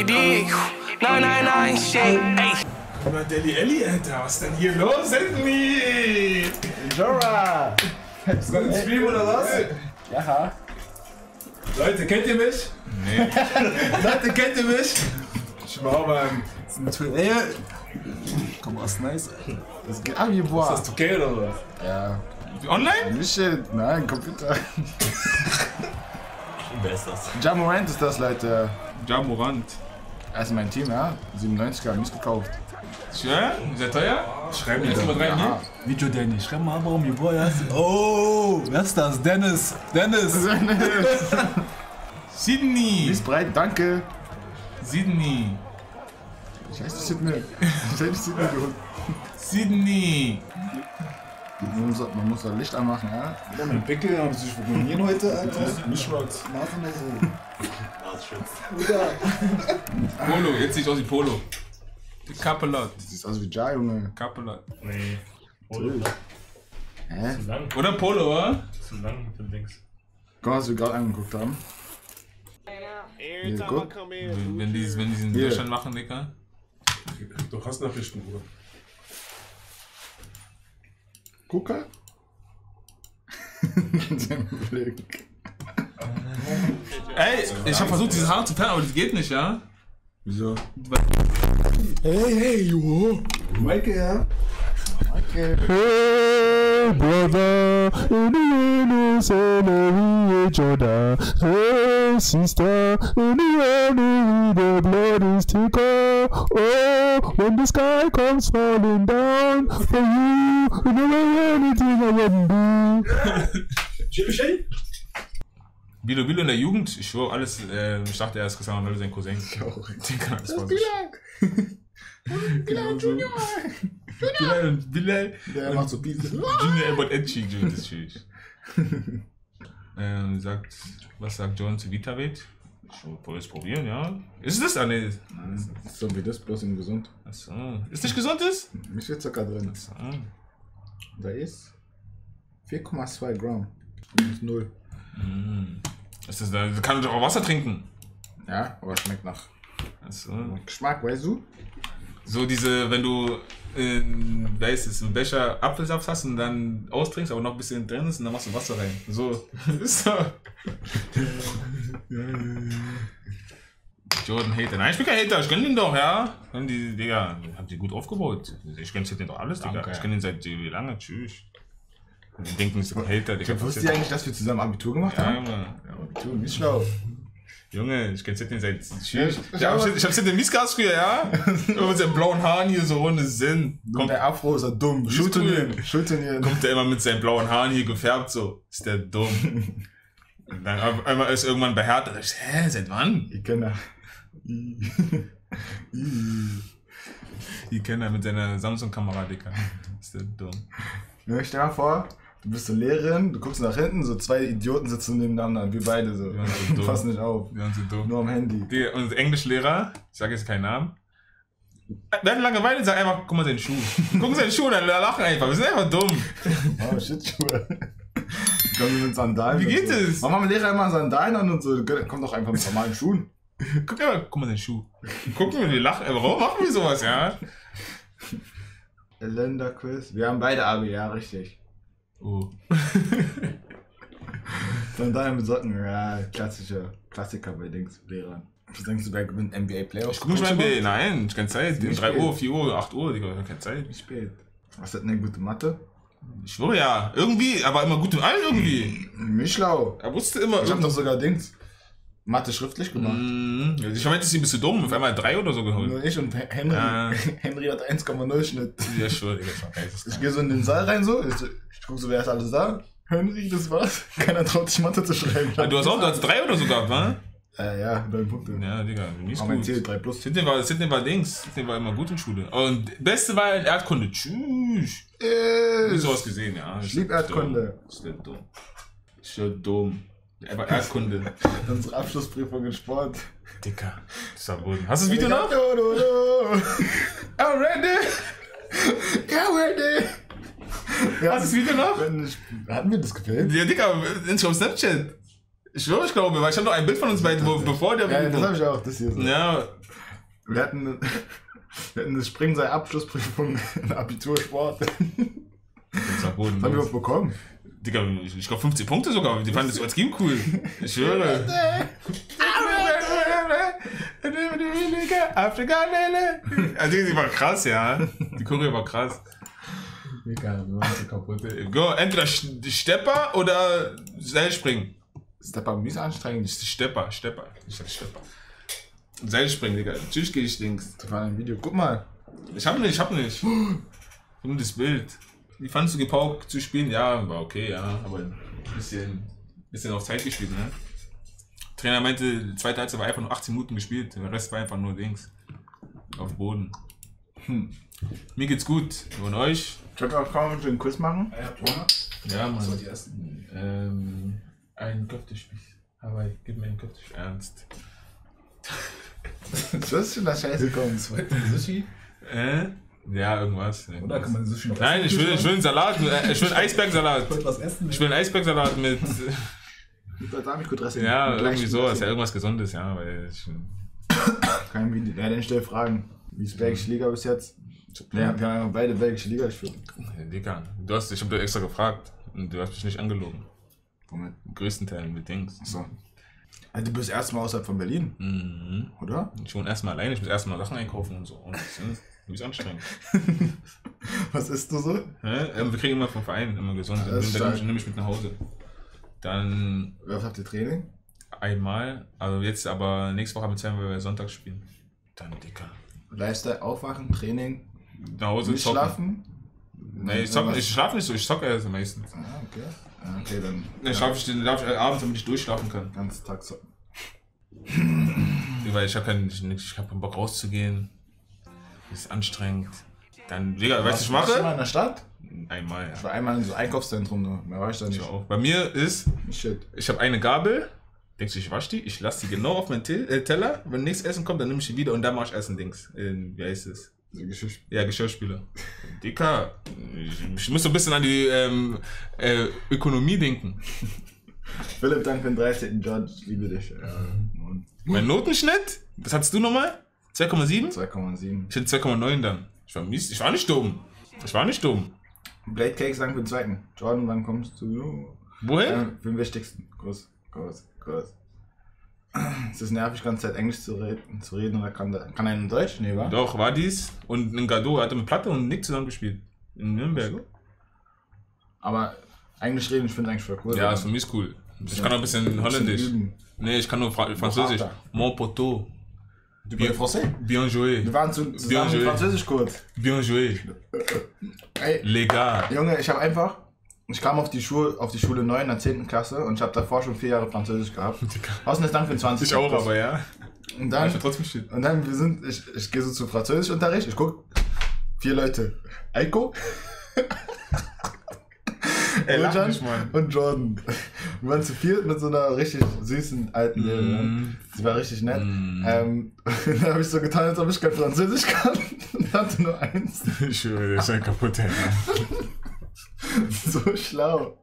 ED. Nein, shit. Ey. Na, Deli Elli, Alter, was ist denn hier los, Anthony? Jora! Ist das ein Stream oder was? Ja. Leute, kennt ihr mich? Nee. Leute, kennt ihr mich? Schau mal. Ey, komm, was nice. Das geht ab hier, boah. Ist das okay oder was? Ja. Online? Nicht, nein, Computer. Wer ist das? Ja Morant ist das, Leute. Ja, Morant. Er ist mein Team, ja. 97 habe ich nicht gekauft. Schön? Sehr teuer? Schreiben jetzt mal rein hier. Video Danny, schreib mal, warum ihr Boy hast. Oh, wer ist das? Dennis. Sydney. Ist breit, danke. Sydney. Scheiße, Sydney. Sydney geholt. Sydney. Man muss das Licht anmachen, ja? Ja, mein Pickel haben sich fokussiert heute, Alter. Mischwatz. Nase nur so. Polo, jetzt sieht aus wie Polo. Die Kapelot. Das sieht aus wie Ja, Junge. Kapelot. Nee. Polo. Hä? Zu lang. Oder Polo, oder? Zu lang für Dings. Guck mal, was wir gerade angeguckt haben. Hier, guck. Wenn die in Hier. Deutschland machen, Digga. Du hast Nachrichten, Bruder. Gucker. Sein Blick. Ey, ich hab versucht, dieses Haar zu färben, aber das geht nicht, ja? Wieso? Hey, jo. Maike, ja? Okay. Hey brother, anyone is a Jordan. Hey sister, anyone the blood is thicker. Oh, when the sky comes falling down for you, never anything I wouldn't do. Bilo in der Jugend, ich schwör alles, ich dachte er ist Cristiano Ronaldo, sein Cousin. Den kann alles vor sich. Bilal. Der macht so Pizza. Junior Albert Enchi, das ist schwierig. Was sagt John zu VitaVet? Ich wollte es probieren, ja. Ist das? Ah, nee. So wie das, bloß in gesund. Achso. Ist nicht gesund, ist? Wie viel Zucker drin? Achso. Da ist 4,2 Gramm. Das ist 0. Ist das da? Kann doch auch Wasser trinken. Ja, aber schmeckt nach Achso. Geschmack, weißt du? So diese, wenn du einen Becher Apfelsaft hast und dann austrinkst, aber noch ein bisschen drin ist und dann machst du Wasser rein. So. Ist so. Jordan Hater. Nein, ich bin kein Hater, ich kenn den doch, ja. Die, Digga, habt ihr gut aufgebaut. Ich kenn den doch alles, Digga. Danke. Ich kenn den seit wie lange, tschüss. Die denken, ich bin Hater, Digga. Wusstest du eigentlich, dass wir zusammen Abitur gemacht Ja, haben? Junge. Ja, Abitur, nicht schlau. Junge, ich kenn den seit tschüss. Ich hab den Miesgas früher, ja? Mit seinen blauen Haaren hier so ohne Sinn. Und der Afro ist er dumm. Schulturnier. Kommt der immer mit seinen blauen Haaren hier gefärbt, so. Ist der dumm. Und dann auf einmal ist irgendwann behärtet. Ich, hä, seit wann? Ich kenne Die kennt er mit seiner Samsung-Kamera, Digga. Ist der dumm. Ja, stell dir mal vor, du bist so Lehrerin, du guckst nach hinten, so zwei Idioten sitzen nebeneinander, wir beide so. Ja, so dumm. Pass nicht auf. Wir sind so dumm. Nur am Handy. Digga, unser Englischlehrer, ich sag jetzt keinen Namen, der hat Langeweile, sagt einfach, guck mal seinen Schuh. Gucken seinen Schuh, dann lachen einfach. Wir sind einfach dumm. Oh, shit, Schuhe. Kommen wir mit Sandalen. Wie geht so. es? Warum haben Lehrer immer Sandalen an und so? Komm doch einfach mit normalen Schuhen. Guck mal seinen Schuh. Gucken wir, wir lachen. Warum machen wir sowas, ja? Länderquiz. Wir haben beide Abi, ja, richtig. Oh. Sandalen mit Socken, ja, Klassiker bei Lehrern. Was denkst du, wer gewinnt NBA Playoffs? Ich guck nicht mal NBA. Nein, ich keine Zeit. Wie 3 spät? Uhr, 4 Uhr, 8 Uhr, Digga, ich hab keine Zeit. Wie spät? Was hat denn eine gute Mathe? Ich schwöre ja, irgendwie, aber immer gut in allen irgendwie. Mich schlau. Er wusste immer Ich hab doch sogar Dings. Mathe schriftlich gemacht. Ich meinte, sie bist du dumm, auf einmal 3 oder so geholt. Nur ich und Henry. Ja. Henry hat 1,0 Schnitt. Ja, schwöre, Digga, das war geil. Ich gehe so in den Saal rein so. Ich guck so, wer ist alles da? Henry, das war's. Keiner traut sich Mathe zu schreiben. Ah, du hast 3 oder so gehabt, wa? Ja, 9 Punkte. Ja, Digga, du nicht Aber mein gut. Ziel 3 plus. Sydney war Dings. Sydney war immer gut in Schule. Und Beste war in Erdkunde. Tschüss. Nie sowas gesehen, ja. Ich lieb Erdkunde. Ist der dumm. Ist der dumm. Er war Erdkunde. Unsere Abschlussprüfung in Sport. Dicker. Das ist verboten. Hast du das Video noch? Already? Already? Hast du das Video noch? Hatten wir das gefilmt? Ja, Dicker, auf Snapchat. Ich glaube, weil ich habe noch ein Bild von uns beiden, bevor der... Ja, das habe ich auch, das hier so. Ja, Wir hatten eine Springseil-Abschlussprüfung in Abitursport. das ist am Boden. Was haben wir auch bekommen? Digga, ich glaube 50 Punkte sogar. Die fanden das als Game cool. Ich schwöre. Also die war krass, ja. Die Choreo war krass. Egal, wir waren so kaputt. Go, entweder Stepper oder Seilspringen. Stepper mies anstrengend. Stepper. Ich sag Stepper. Seilspringen, Digga. Natürlich gehe ich links. Das war ein Video. Guck mal. Ich hab nicht. Nur das Bild. Wie fandest du gepaukt zu spielen? Ja, war okay, ja. Aber ein bisschen auf Zeit gespielt, ne? Trainer meinte, die zweite Halbzeit war einfach nur 18 Minuten gespielt. Der Rest war einfach nur Dings. Auf Boden. Mir geht's gut. Und euch? Könnt ihr auch kaum einen Quiz machen? Ja, Mann. Das war die ersten. Ein Köftespieß. Hawaii, gib mir einen Köftespieß. Ernst. Was ist denn da Scheiße kommen? Sushi? Ja, irgendwas. Oder kann man Sushi noch Nein, ich will einen Salat. Ich will einen Eisbergsalat. Ich wollte was essen. Ich will einen Eisbergsalat mit. Ja, irgendwie sowas. Ja, irgendwas Gesundes, ja. Weil ich, kein Video. Ja, dann stell Fragen. Wie ist Belgische Liga bis jetzt? Ja, wir haben beide Belgische Liga gespielt. Digga, ich hab dir extra gefragt. Und du hast mich nicht angelogen. Womit? Im größten Teil mit Dings. Achso. Also, du bist erstmal außerhalb von Berlin, Mhm. oder? Ich wohne erstmal alleine, ich muss erstmal Sachen einkaufen und so. Und das ist anstrengend. Was isst du so? Wir kriegen immer vom Verein, immer gesund. Ja, das ist Dann stark. nehme ich mit nach Hause. Dann Was habt ihr Training? einmal, also jetzt aber nächste Woche werden wir Sonntag spielen. Dann Dicker. Lifestyle, Aufwachen, Training, Nach Hause nicht zocken. schlafen? Nee, ich schlafe nicht so, ich zocke erst meistens. Ah, okay. Ah, okay, dann Dann schlafe ich abends, damit ich durchschlafen kann. ganzen Tag zocken. Weil ich habe keinen Bock rauszugehen. Ist anstrengend. Dann, Digga, weißt du, was ich Warst du mal mache? in der Stadt? Einmal, Ich ja. war einmal in so Einkaufszentrum, nur. Mehr war ich da Ich nicht. auch. Bei mir ist, Shit. ich habe eine Gabel. Denkst du, ich wasche die? Ich lasse die genau auf meinen Teller. Wenn nichts Essen kommt, dann nehme ich die wieder und dann mache ich Essen Dings. Wie heißt es? Ja, Geschirrspüler. Dicker, ich muss so ein bisschen an die Ökonomie denken. Philipp, danke für den 13. George, ich liebe dich. Ja, Mann. Mein Notenschnitt, was hattest du nochmal? 2,7? 2,7. Ich hatte 2,9 dann. Ich war nicht dumm. Blade Cakes, danke für den zweiten. Jordan, wann kommst du? Wohin? Für den wichtigsten. Groß. Es ist nervig, die ganze Zeit Englisch zu reden oder kann einer in Deutsch? Nee, wa? Doch, war dies. Und ein Gado hatte mit Platte und Nick zusammen gespielt. In Nürnberg. Aber Englisch reden, ich finde eigentlich voll cool. Ja, oder? ist für mich cool. Ich kann auch ein bisschen Holländisch. üben. Nee, ich kann nur Französisch. Bocata. Mon poteau. Du bist Français? Bien joué. Wir waren zusammen Bien in joué. Französischkurs. Bien joué. Ey, Les gars. Junge, ich kam auf die Schule 9 in der 10. Klasse und ich habe davor schon 4 Jahre Französisch gehabt. Außen ist Dank für den 20. Ich auch, aber ja. Und Ja, dann, ich will trotzdem stehen. und dann ich gehe so zu Französischunterricht, ich guck, 4 Leute. Eiko, lach Bojan nicht, Mann. und Jordan. Wir waren zu viert mit so einer richtig süßen alten Lehrerin. Sie war richtig nett. Dann habe ich so getan, als ob ich kein Französisch kann und hatte nur 1. Ich schwöre, der ist ein kaputter. So schlau.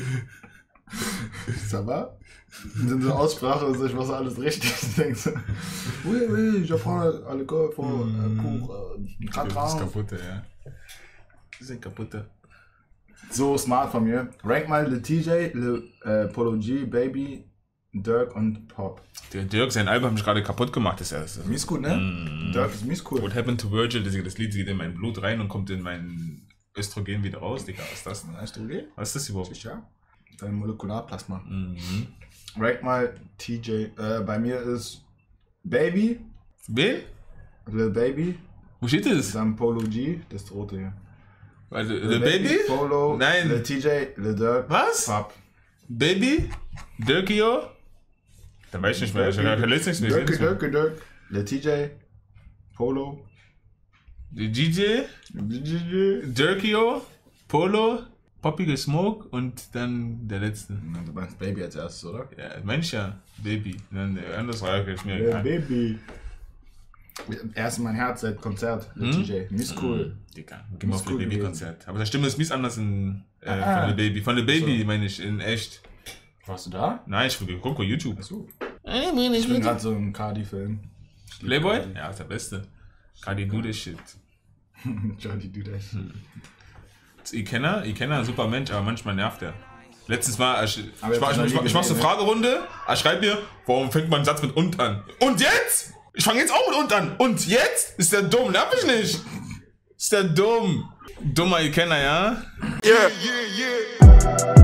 Ça va? Und dann so Aussprache und so, ich mache alles richtig. Ich denke so, oui, j'apprends à l'école pour 4 Das ist ans. kaputter, ja. Das ist ein kaputter. So smart von mir. Rank mal Le TJ, Le Polo G, Baby, Dirk und Pop. Der Dirk, sein Album hat mich gerade kaputt gemacht. Das ist ja Mies gut, ne? Dirk ist mies cool. What Happened to Virgil, das Lied geht in mein Blut rein und kommt in mein Östrogen wieder raus. Digga, was ist das? Weißt du, okay? Was ist das überhaupt? Ja. Dein Molekularplasma. Mhm. Rank mal TJ. Bei mir ist Baby, Wen? Lil Baby, Wo steht das? dann Polo G, das ist das rote hier. Also, The Baby? Polo, Nein. Le TJ, Le Dirk, Was? Pop. Baby? Dirkio? Dann weiß ich nicht mehr. Ich lese nichts mehr. Dirk, Le TJ, Polo, DJ? Dirkio? Polo? Poppige Smoke und dann der letzte. Du meinst Baby als erstes, oder? Ja, Mensch ja, Baby. Dann der andere Frage ist mir Le egal. Baby. Erst in mein Herz seit Konzert, Le TJ. Mies cool. Digga, geh mal auf cool das Baby-Konzert. Aber da Stimme ist mies anders von The Baby. Von The So. Baby meine ich in echt. Warst du da? Nein, ich gucke YouTube. Achso. Ich bin gerade so im Cardi-Film. Playboy? Ja, ist der Beste. Cardi do this shit. Johnny do that shit. Ich kenne einen super Mensch, aber manchmal nervt er. Letztes Mal, ich Aber mach so eine Fragerunde, er schreibt mir, warum fängt man einen Satz mit und an? Und jetzt? Ich fange jetzt auch mit und an. Und jetzt? Ist der dumm? Nerv ich nicht. Ist der dumm? Dummer Ikenner, ja? Yeah, yeah, yeah.